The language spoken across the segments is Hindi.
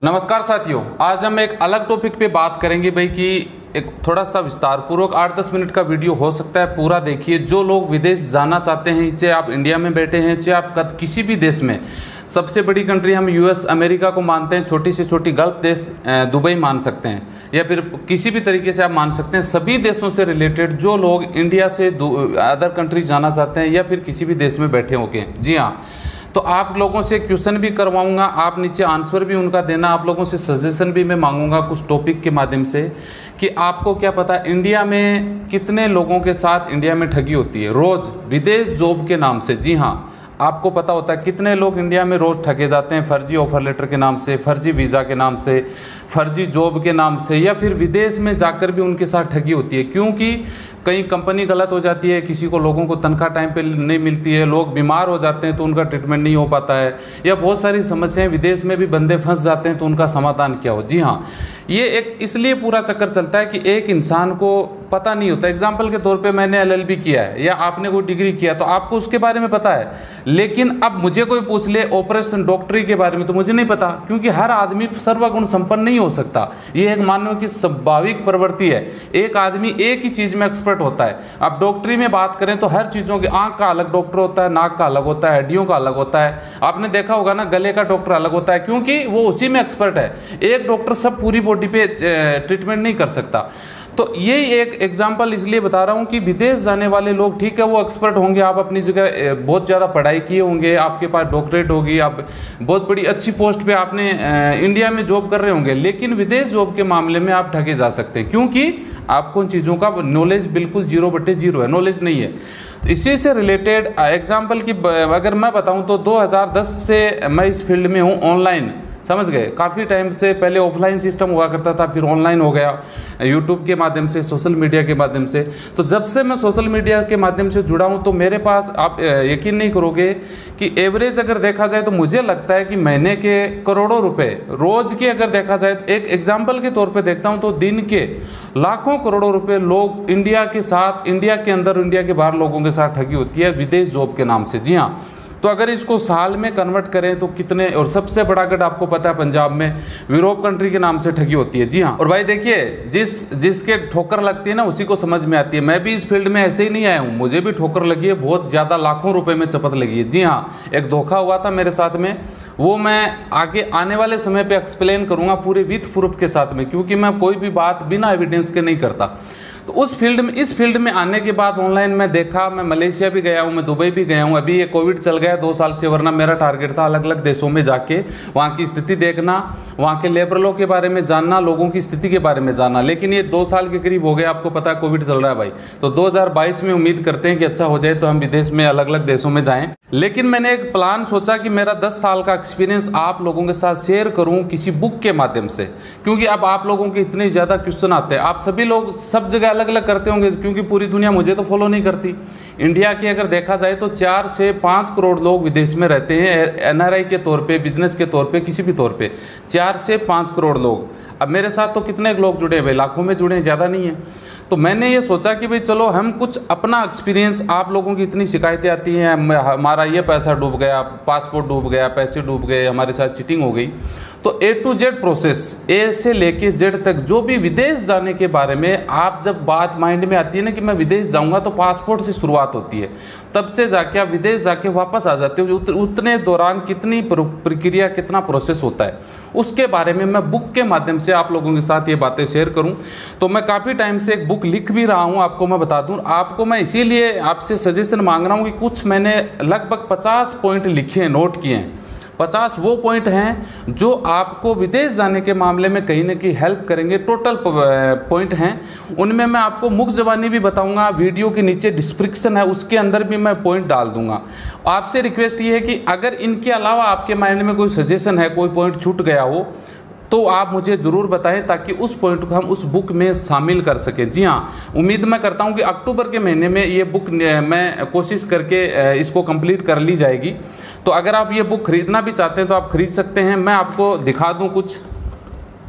नमस्कार साथियों, आज हम एक अलग टॉपिक पे बात करेंगे भाई कि एक थोड़ा सा विस्तार पूर्वक 8-10 मिनट का वीडियो हो सकता है, पूरा देखिए। जो लोग विदेश जाना चाहते हैं, चाहे आप इंडिया में बैठे हैं, चाहे आप किसी भी देश में, सबसे बड़ी कंट्री हम यूएस अमेरिका को मानते हैं, छोटी से छोटी गल्फ देश दुबई मान सकते हैं, या फिर किसी भी तरीके से आप मान सकते हैं। सभी देशों से रिलेटेड जो लोग इंडिया से अदर कंट्री जाना चाहते हैं या फिर किसी भी देश में बैठे होके, जी हाँ, तो आप लोगों से क्वेश्चन भी करवाऊंगा, आप नीचे आंसर भी उनका देना। आप लोगों से सजेशन भी मैं मांगूंगा कुछ टॉपिक के माध्यम से कि आपको क्या पता है इंडिया में कितने लोगों के साथ इंडिया में ठगी होती है रोज़ विदेश जॉब के नाम से। जी हाँ, आपको पता होता है कितने लोग इंडिया में रोज़ ठगे जाते हैं, फर्जी ऑफर लेटर के नाम से, फर्जी वीज़ा के नाम से, फर्जी जॉब के नाम से, या फिर विदेश में जाकर भी उनके साथ ठगी होती है। क्योंकि कहीं कंपनी गलत हो जाती है, किसी को लोगों को तनख्वाह टाइम पे नहीं मिलती है, लोग बीमार हो जाते हैं तो उनका ट्रीटमेंट नहीं हो पाता है, या बहुत सारी समस्याएं, विदेश में भी बंदे फंस जाते हैं तो उनका समाधान क्या हो। जी हाँ, ये एक इसलिए पूरा चक्कर चलता है कि एक इंसान को पता नहीं होता। एग्जाम्पल के तौर पे मैंने LLB किया है या आपने कोई डिग्री किया तो आपको उसके बारे में पता है, लेकिन अब मुझे कोई पूछ ले ऑपरेशन डॉक्टरी के बारे में तो मुझे नहीं पता, क्योंकि हर आदमी सर्वगुण संपन्न नहीं हो सकता। ये एक मानव की स्वाभाविक प्रवृत्ति है। एक आदमी एक ही चीज़ में एक्सपर्ट होता है। अब डॉक्टरी में बात करें तो हर चीज़ों के, आंख का अलग डॉक्टर होता है, नाक का अलग होता है, हड्डियों का अलग होता है। आपने देखा होगा ना, गले का डॉक्टर अलग होता है, क्योंकि वो उसी में एक्सपर्ट है। एक डॉक्टर सब पूरी बॉडी पे ट्रीटमेंट नहीं कर सकता। तो यही एक एग्जाम्पल इसलिए बता रहा हूँ कि विदेश जाने वाले लोग, ठीक है, वो एक्सपर्ट होंगे, आप अपनी जगह बहुत ज़्यादा पढ़ाई किए होंगे, आपके पास डॉक्टरेट होगी, आप बहुत बड़ी अच्छी पोस्ट पे आपने इंडिया में जॉब कर रहे होंगे, लेकिन विदेश जॉब के मामले में आप ठगे जा सकते हैं, क्योंकि आपको उन चीज़ों का नॉलेज बिल्कुल 0/0 है, नॉलेज नहीं है। इसी से रिलेटेड एग्जाम्पल की अगर मैं बताऊँ तो 2010 से मैं इस फील्ड में हूँ, ऑनलाइन, समझ गए। काफ़ी टाइम से पहले ऑफलाइन सिस्टम हुआ करता था, फिर ऑनलाइन हो गया, यूट्यूब के माध्यम से, सोशल मीडिया के माध्यम से। तो जब से मैं सोशल मीडिया के माध्यम से जुड़ा हूं तो मेरे पास, आप यकीन नहीं करोगे कि एवरेज अगर देखा जाए तो मुझे लगता है कि महीने के करोड़ों रुपए, रोज़ के अगर देखा जाए तो, एक एग्जाम्पल के तौर पर देखता हूँ तो दिन के लाखों करोड़ों रुपये लोग इंडिया के साथ, इंडिया के अंदर, इंडिया के बाहर लोगों के साथ ठगी होती है विदेश जॉब के नाम से। जी हाँ, तो अगर इसको साल में कन्वर्ट करें तो कितने, और सबसे बड़ा गढ़ आपको पता है पंजाब में यूरोप कंट्री के नाम से ठगी होती है। जी हाँ, और भाई देखिए, जिसके ठोकर लगती है ना उसी को समझ में आती है। मैं भी इस फील्ड में ऐसे ही नहीं आया हूँ, मुझे भी ठोकर लगी है, बहुत ज़्यादा लाखों रुपए में चपत लगी है। जी हाँ, एक धोखा हुआ था मेरे साथ में, वो मैं आगे आने वाले समय पे एक्सप्लेन करूँगा पूरे विथ प्रूफ के साथ में, क्योंकि मैं कोई भी बात बिना एविडेंस के नहीं करता। तो उस फील्ड में, इस फील्ड में आने के बाद ऑनलाइन में देखा, मैं मलेशिया भी गया हूँ, मैं दुबई भी गया हूँ। अभी ये कोविड चल गया 2 साल से, वरना मेरा टारगेट था अलग अलग देशों में जाके वहाँ की स्थिति देखना, वहाँ के लेबर लॉ के बारे में जानना, लोगों की स्थिति के बारे में जानना। लेकिन ये 2 साल के करीब हो गया, आपको पता है कोविड चल रहा है भाई। तो 2022 में उम्मीद करते हैं कि अच्छा हो जाए तो हम विदेश में अलग अलग देशों में जाएँ। लेकिन मैंने एक प्लान सोचा कि मेरा 10 साल का एक्सपीरियंस आप लोगों के साथ शेयर करूं किसी बुक के माध्यम से, क्योंकि अब आप लोगों के इतने ज़्यादा क्वेश्चन आते हैं। आप सभी लोग सब जगह अलग अलग करते होंगे, क्योंकि पूरी दुनिया मुझे तो फॉलो नहीं करती। इंडिया की अगर देखा जाए तो 4 से 5 करोड़ लोग विदेश में रहते हैं, NRI के तौर पे, बिजनेस के तौर पे, किसी भी तौर पे 4 से 5 करोड़ लोग। अब मेरे साथ तो कितने लोग जुड़े हैं भाई, लाखों में जुड़े हैं, ज़्यादा नहीं है। तो मैंने ये सोचा कि भाई चलो हम कुछ अपना एक्सपीरियंस, आप लोगों की इतनी शिकायतें आती हैं, हमारा ये पैसा डूब गया, पासपोर्ट डूब गया, पैसे डूब गए, हमारे साथ चीटिंग हो गई। तो A to Z process, A से लेके Z तक, जो भी विदेश जाने के बारे में आप जब बात माइंड में आती है ना कि मैं विदेश जाऊंगा, तो पासपोर्ट से शुरुआत होती है, तब से जाके आप विदेश जाके वापस आ जाते हो। उतने दौरान कितनी प्रक्रिया, कितना प्रोसेस होता है, उसके बारे में मैं बुक के माध्यम से आप लोगों के साथ ये बातें शेयर करूं। तो मैं काफ़ी टाइम से एक बुक लिख भी रहा हूं, आपको मैं बता दूं। आपको मैं इसीलिए आपसे सजेशन मांग रहा हूं कि कुछ मैंने लगभग 50 पॉइंट लिखे हैं, नोट किए हैं। 50 वो पॉइंट हैं जो आपको विदेश जाने के मामले में कहीं ना कहीं हेल्प करेंगे। टोटल पॉइंट हैं, उनमें मैं आपको मुख ज़बानी भी बताऊंगा, वीडियो के नीचे डिस्क्रिप्शन है उसके अंदर भी मैं पॉइंट डाल दूंगा। आपसे रिक्वेस्ट ये है कि अगर इनके अलावा आपके माइंड में कोई सजेशन है, कोई पॉइंट छूट गया हो, तो आप मुझे ज़रूर बताएं, ताकि उस पॉइंट को हम उस बुक में शामिल कर सकें। जी हाँ, उम्मीद मैं करता हूं कि अक्टूबर के महीने में ये बुक मैं कोशिश करके इसको कंप्लीट कर ली जाएगी। तो अगर आप ये बुक खरीदना भी चाहते हैं तो आप खरीद सकते हैं। मैं आपको दिखा दूं कुछ।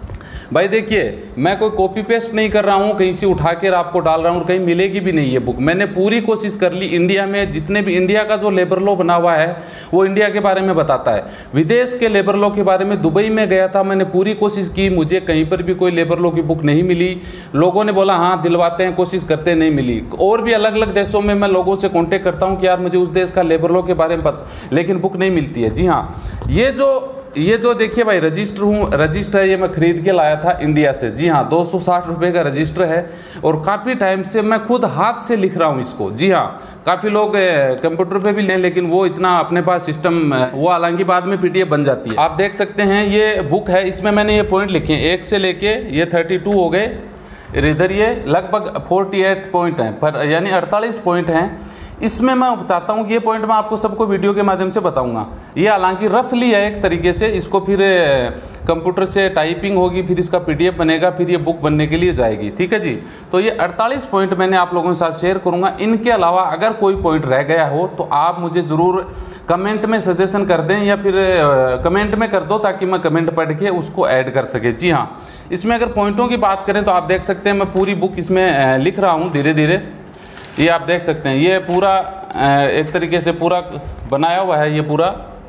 भाई देखिए, मैं कोई कॉपी पेस्ट नहीं कर रहा हूँ, कहीं से उठा कर आपको डाल रहा हूँ, कहीं मिलेगी भी नहीं ये बुक। मैंने पूरी कोशिश कर ली। इंडिया में जितने भी इंडिया का जो लेबर लॉ बना हुआ है वो इंडिया के बारे में बताता है। विदेश के लेबर लॉ के बारे में दुबई में गया था, मैंने पूरी कोशिश की, मुझे कहीं पर भी कोई लेबर लॉ की बुक नहीं मिली। लोगों ने बोला हाँ दिलवाते हैं, कोशिश करते हैं, नहीं मिली। और भी अलग अलग देशों में मैं लोगों से कॉन्टेक्ट करता हूँ कि यार मुझे उस देश का लेबर लॉ के बारे में लेकिन बुक नहीं मिलती है। जी हाँ, ये जो देखिए भाई रजिस्टर है, ये मैं खरीद के लाया था इंडिया से। जी हाँ, 260 रुपये का रजिस्टर है और काफ़ी टाइम से मैं खुद हाथ से लिख रहा हूँ इसको। जी हाँ, काफ़ी लोग कंप्यूटर पे भी लें, लेकिन वो इतना अपने पास सिस्टम वो हालांकि बाद में पीडीएफ बन जाती है। आप देख सकते हैं ये बुक है, इसमें मैंने ये पॉइंट लिखे हैं 1 से लेके ये 32 हो गए, इधर ये लगभग 48 पॉइंट हैं, पर यानी 48 पॉइंट हैं। इसमें मैं चाहता हूँ कि ये पॉइंट मैं आपको सबको वीडियो के माध्यम से बताऊंगा। ये हालांकि रफली है एक तरीके से, इसको फिर कंप्यूटर से टाइपिंग होगी, फिर इसका पीडीएफ बनेगा, फिर ये बुक बनने के लिए जाएगी। ठीक है जी, तो ये 48 पॉइंट मैंने आप लोगों के साथ शेयर करूँगा। इनके अलावा अगर कोई पॉइंट रह गया हो तो आप मुझे ज़रूर कमेंट में सजेशन कर दें या फिर कमेंट में कर दो, ताकि मैं कमेंट पढ़ के उसको ऐड कर सके। जी हाँ, इसमें अगर पॉइंटों की बात करें तो आप देख सकते हैं मैं पूरी बुक इसमें लिख रहा हूँ धीरे धीरे। ये आप देख सकते हैं, ये पूरा एक तरीके से पूरा बनाया हुआ है, ये पूरा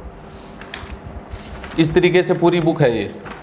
इस तरीके से पूरी बुक है।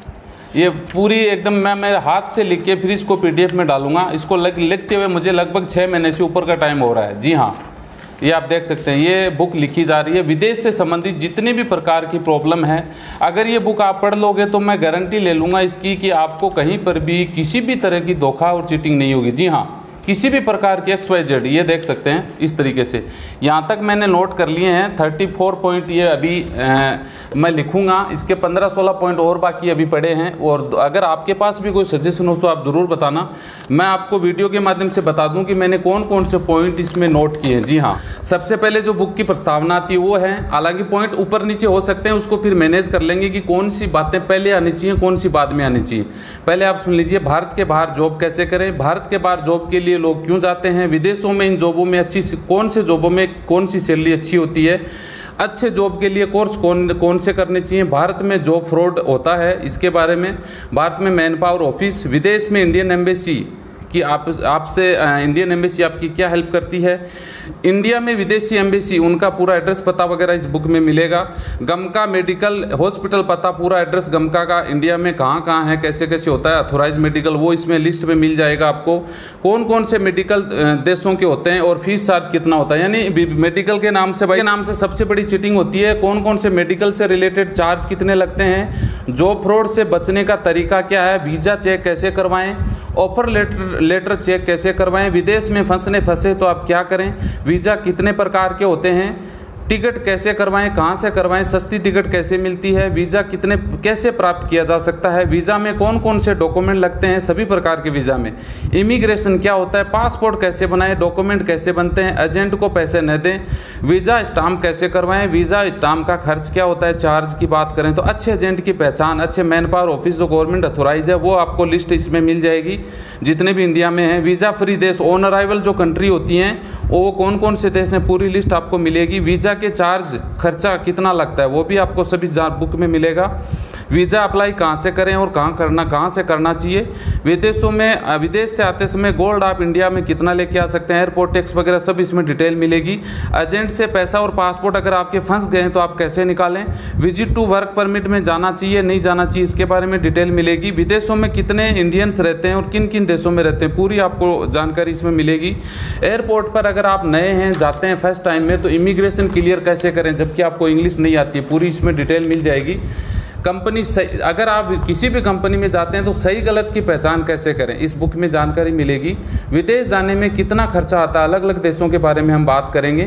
ये पूरी एकदम मैं मेरे हाथ से लिख के फिर इसको पीडीएफ में डालूंगा। इसको लिखते हुए मुझे लगभग 6 महीने से ऊपर का टाइम हो रहा है। जी हाँ, ये आप देख सकते हैं, ये बुक लिखी जा रही है। विदेश से संबंधित जितने भी प्रकार की प्रॉब्लम है, अगर ये बुक आप पढ़ लोगे तो मैं गारंटी ले लूँगा इसकी कि आपको कहीं पर भी किसी भी तरह की धोखा और चीटिंग नहीं होगी। जी हाँ, किसी भी प्रकार की XYZ, ये देख सकते हैं इस तरीके से। यहाँ तक मैंने नोट कर लिए हैं 34 पॉइंट, ये अभी मैं लिखूंगा। इसके 15-16 पॉइंट और बाकी अभी पड़े हैं। और अगर आपके पास भी कोई सजेशन हो तो आप ज़रूर बताना, मैं आपको वीडियो के माध्यम से बता दूं कि मैंने कौन कौन से पॉइंट इसमें नोट किए हैं। जी हाँ, सबसे पहले जो बुक की प्रस्तावना आती है वो है, हालांकि पॉइंट ऊपर नीचे हो सकते हैं, उसको फिर मैनेज कर लेंगे कि कौन सी बातें पहले आनी चाहिए, कौन सी बाद में आनी चाहिए। पहले आप सुन लीजिए, भारत के बाहर जॉब कैसे करें, भारत के बाहर जॉब के लिए लोग क्यों जाते हैं, विदेशों में इन जॉबों में कौन से जॉबों में कौन सी सैलरी अच्छी होती है, अच्छे जॉब के लिए कोर्स कौन से करने चाहिए, भारत में जॉब फ्रॉड होता है इसके बारे में, भारत में मैन पावर ऑफिस, विदेश में इंडियन एम्बेसी कि आपसे इंडियन एम्बेसी आपकी क्या हेल्प करती है, इंडिया में विदेशी एम्बेसी उनका पूरा एड्रेस पता वगैरह इस बुक में मिलेगा। गमका मेडिकल हॉस्पिटल पता, पूरा एड्रेस गमका का इंडिया में कहाँ कहाँ है, कैसे कैसे होता है, अथोराइज मेडिकल वो इसमें लिस्ट में मिल जाएगा आपको। कौन कौन से मेडिकल देशों के होते हैं और फीस चार्ज कितना होता है, यानी मेडिकल के नाम से, भाई के नाम से सबसे बड़ी चीटिंग होती है। कौन कौन से मेडिकल से रिलेटेड चार्ज कितने लगते हैं, जॉब फ्रॉड से बचने का तरीका क्या है, वीज़ा चेक कैसे करवाएं, ऑफर लेटर चेक कैसे करवाएं, विदेश में फंसे तो आप क्या करें, वीज़ा कितने प्रकार के होते हैं, टिकट कैसे करवाएं, कहाँ से करवाएं, सस्ती टिकट कैसे मिलती है, वीज़ा कैसे प्राप्त किया जा सकता है, वीज़ा में कौन कौन से डॉक्यूमेंट लगते हैं, सभी प्रकार के वीज़ा में, इमिग्रेशन क्या होता है, पासपोर्ट कैसे बनाएं, डॉक्यूमेंट कैसे बनते हैं, एजेंट को पैसे न दें, वीज़ा स्टाम्प कैसे करवाएं, वीज़ा स्टाम्प का खर्च क्या होता है, चार्ज की बात करें तो अच्छे एजेंट की पहचान, अच्छे मैन पावर ऑफिस जो गवर्नमेंट अथोराइज है वो आपको लिस्ट इसमें मिल जाएगी जितने भी इंडिया में हैं। वीज़ा फ्री देश, ऑन अराइवल जो कंट्री होती हैं वो कौन कौन से देश हैं, पूरी लिस्ट आपको मिलेगी। वीज़ा के चार्ज खर्चा कितना लगता है वो भी आपको सभी बुक में मिलेगा। वीज़ा अप्लाई कहाँ से करें और कहाँ से करना चाहिए, विदेशों में विदेश से आते समय गोल्ड आप इंडिया में कितना लेके आ सकते हैं, एयरपोर्ट टैक्स वगैरह सब इसमें डिटेल मिलेगी। एजेंट से पैसा और पासपोर्ट अगर आपके फंस गए हैं तो आप कैसे निकालें, विजिट टू वर्क परमिट में जाना चाहिए नहीं जाना चाहिए इसके बारे में डिटेल मिलेगी। विदेशों में कितने इंडियंस रहते हैं और किन किन देशों में रहते हैं पूरी आपको जानकारी इसमें मिलेगी। एयरपोर्ट पर अगर आप नए हैं, जाते हैं फर्स्ट टाइम में, तो इमिग्रेशन क्लियर कैसे करें जबकि आपको इंग्लिश नहीं आती है, पूरी इसमें डिटेल मिल जाएगी। कंपनी सही, अगर आप किसी भी कंपनी में जाते हैं तो सही गलत की पहचान कैसे करें इस बुक में जानकारी मिलेगी। विदेश जाने में कितना खर्चा आता है, अलग अलग देशों के बारे में हम बात करेंगे।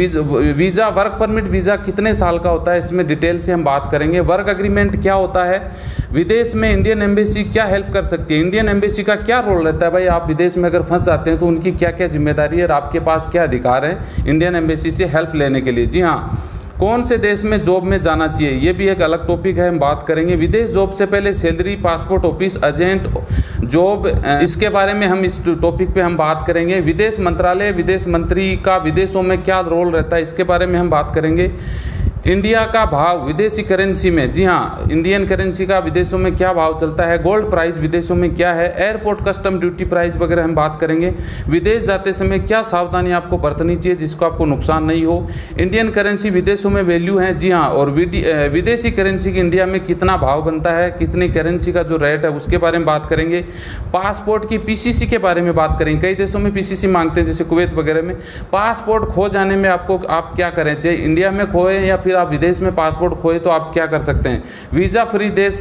वीज़ा वर्क परमिट वीज़ा कितने साल का होता है इसमें डिटेल से हम बात करेंगे। वर्क एग्रीमेंट क्या होता है, विदेश में इंडियन एम्बेसी क्या हेल्प कर सकती है, इंडियन एम्बेसी का क्या रोल रहता है, भाई आप विदेश में अगर फंस जाते हैं तो उनकी क्या क्या जिम्मेदारी है और आपके पास क्या अधिकार है इंडियन एम्बेसी से हेल्प लेने के लिए। जी हाँ, कौन से देश में जॉब में जाना चाहिए ये भी एक अलग टॉपिक है, हम बात करेंगे। विदेश जॉब से पहले salary, passport office, agent job, इसके बारे में हम इस टॉपिक पे हम बात करेंगे। विदेश मंत्रालय, विदेश मंत्री का विदेशों में क्या रोल रहता है इसके बारे में हम बात करेंगे। इंडिया का भाव विदेशी करेंसी में, जी हाँ, इंडियन करेंसी का विदेशों में क्या भाव चलता है, गोल्ड प्राइस विदेशों में क्या है, एयरपोर्ट कस्टम ड्यूटी प्राइस वगैरह हम बात करेंगे। विदेश जाते समय क्या सावधानी आपको बरतनी चाहिए जिसको आपको नुकसान नहीं हो। इंडियन करेंसी विदेशों में वैल्यू है, जी हाँ, और विदेशी करेंसी की इंडिया में कितना भाव बनता है, कितनी करेंसी का जो रेट है उसके बारे में बात करेंगे। पासपोर्ट की पीसीसी के बारे में बात करेंगे। कई देशों में पीसीसी मांगते हैं, जैसे कुवैत वगैरह में। पासपोर्ट खो जाने में आप क्या करें, चाहे इंडिया में खोए या फिर आप विदेश में पासपोर्ट खोए तो आप क्या कर सकते हैं। वीज़ा फ्री देश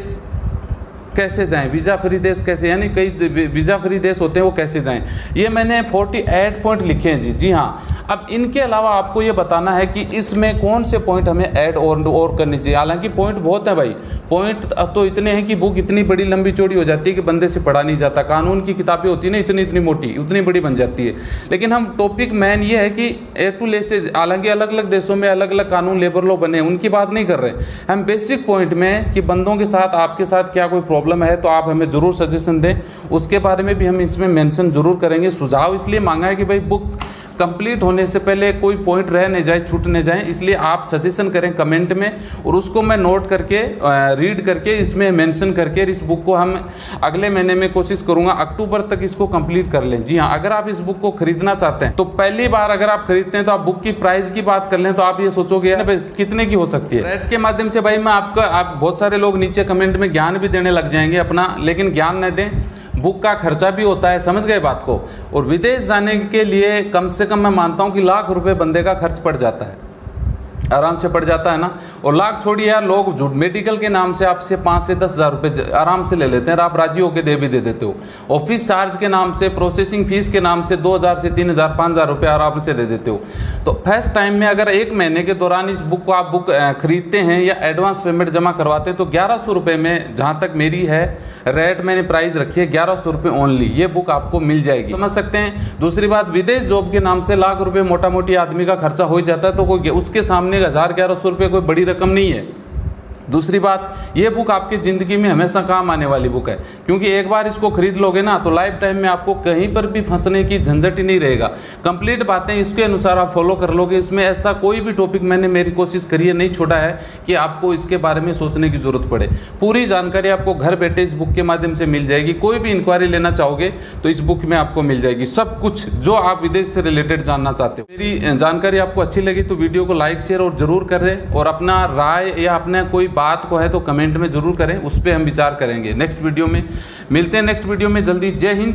कैसे जाएं, वीज़ा फ्री देश कैसे, यानी कई वीज़ा फ्री देश होते हैं वो कैसे जाएं, ये मैंने 48 पॉइंट लिखे हैं जी। जी हाँ, अब इनके अलावा आपको ये बताना है कि इसमें कौन से पॉइंट हमें ऐड और करने चाहिए। हालांकि पॉइंट बहुत है भाई, पॉइंट तो इतने हैं कि बुक इतनी बड़ी लंबी चौड़ी हो जाती है कि बंदे से पढ़ा नहीं जाता। कानून की किताबें होती है ना, इतनी इतनी मोटी, उतनी बड़ी बन जाती है। लेकिन हम टॉपिक मेन ये है कि ए टू ले से, हालांकि अलग अलग देशों में अलग अलग कानून लेबर लॉ बने, उनकी बात नहीं कर रहे हम। बेसिक पॉइंट में कि बंदों के साथ, आपके साथ क्या कोई प्रॉब्लम है तो आप हमें ज़रूर सजेशन दें, उसके बारे में भी हम इसमें मेंशन जरूर करेंगे। सुझाव इसलिए मांगा है कि भाई बुक कंप्लीट होने से पहले कोई पॉइंट रह नहीं जाए, छूट नहीं जाए, इसलिए आप सजेशन करें कमेंट में, और उसको मैं नोट करके रीड करके इसमें मेंशन करके इस बुक को हम अगले महीने में कोशिश करूंगा अक्टूबर तक इसको कंप्लीट कर लें। जी हाँ, अगर आप इस बुक को खरीदना चाहते हैं तो पहली बार अगर आप खरीदते हैं तो आप बुक की प्राइस की बात कर लें तो आप ये सोचोगे कितने की हो सकती है। रेट के माध्यम से भाई मैं आप बहुत सारे लोग नीचे कमेंट में ज्ञान भी देने लग जाएंगे अपना, लेकिन ज्ञान न दें, बुक का खर्चा भी होता है, समझ गए बात को। और विदेश जाने के लिए कम से कम मैं मानता हूं कि लाख रुपए बंदे का खर्च पड़ जाता है, आराम से पड़ जाता है ना। और लाख छोड़िए यार, लोग झूठ मेडिकल के नाम से आपसे 5 से 10 हज़ार रुपये आराम से ले लेते हैं, आप राजी होकर दे भी दे देते हो। ऑफिस चार्ज के नाम से, प्रोसेसिंग फीस के नाम से 2,000 से 3,000 5,000 रुपये आराम से दे देते हो। तो फर्स्ट टाइम में अगर 1 महीने के दौरान इस बुक को आप खरीदते हैं या एडवांस पेमेंट जमा करवाते हैं तो 1100 रुपये में, जहाँ तक मेरी है रेट मैंने प्राइस रखी है 1100 रुपये ओनली, ये बुक आपको मिल जाएगी, समझ सकते हैं। दूसरी बात, विदेश जॉब के नाम से लाख रुपये मोटा मोटी आदमी का खर्चा हो जाता है, तो कोई उसके सामने 1,000-1,100 रुपये कोई बड़ी रकम नहीं है। दूसरी बात, ये बुक आपकी ज़िंदगी में हमेशा काम आने वाली बुक है, क्योंकि एक बार इसको खरीद लोगे ना तो लाइफ टाइम में आपको कहीं पर भी फंसने की झंझट ही नहीं रहेगा। कंप्लीट बातें इसके अनुसार आप फॉलो कर लोगे, इसमें ऐसा कोई भी टॉपिक मैंने मेरी कोशिश करी है, नहीं छोड़ा है कि आपको इसके बारे में सोचने की ज़रूरत पड़े। पूरी जानकारी आपको घर बैठे इस बुक के माध्यम से मिल जाएगी। कोई भी इंक्वायरी लेना चाहोगे तो इस बुक में आपको मिल जाएगी सब कुछ जो आप विदेश से रिलेटेड जानना चाहते हो। मेरी जानकारी आपको अच्छी लगी तो वीडियो को लाइक शेयर और जरूर करें, और अपना राय या अपना कोई बात को है तो कमेंट में जरूर करें, उस पर हम विचार करेंगे। नेक्स्ट वीडियो में मिलते हैं, नेक्स्ट वीडियो में जल्दी। जय हिंद।